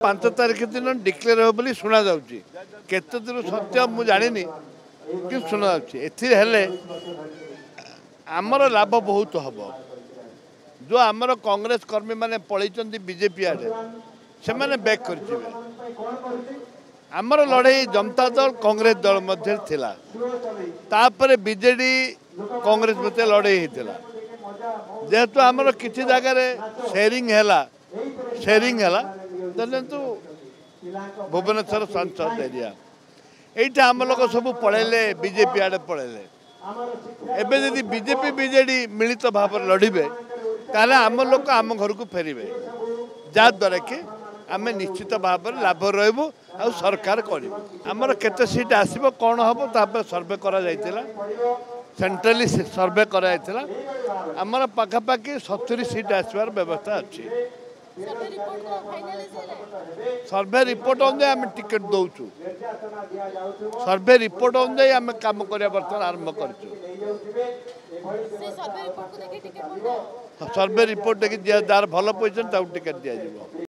5 तारिख दिन डिक्लेयर हो बोली शुणा जाउची केते दूर सत्य मु जानिनी कि शुणा जाउची एथि हेले आमर लाभ बहुत हम जो आमर कांग्रेस कर्मी माने पलैचंदी बीजेपी आडे से माने बैक कर आमर लड़ाई जनता दल कांग्रेस दल मध्य थिला तापर बीजेडी कांग्रेस मध्य लड़ाई होता जेहेतु आमर किसी जगह शेयरिंग है धरतु भुवनेश्वर संसद एरिया यहाँ आम लोग सब पलैले बीजेपी आड़े पलैले एबे यदि बीजेपी बीजेडी मिलित भाव लड़े ताले आम लोग आम घर को फेरबे जहाद्वारा कि आम निश्चित भाव में लाभ रही आ सरकार करमर केते सीट आसब कौन हम तापर सर्वे करा सेंट्राली सर्वे कराइला आमर पाखापाखि 70 सीट आसबार व्यवस्था अच्छी सर्वे रिपोर्ट अनुसार आम टिकेट दौचु सर्वे रिपोर्ट अनुसार आम कम करवा बर्तमान आरंभ कर सर्वे रिपोर्ट देखिए जार भल पोजिशन टिकेट दि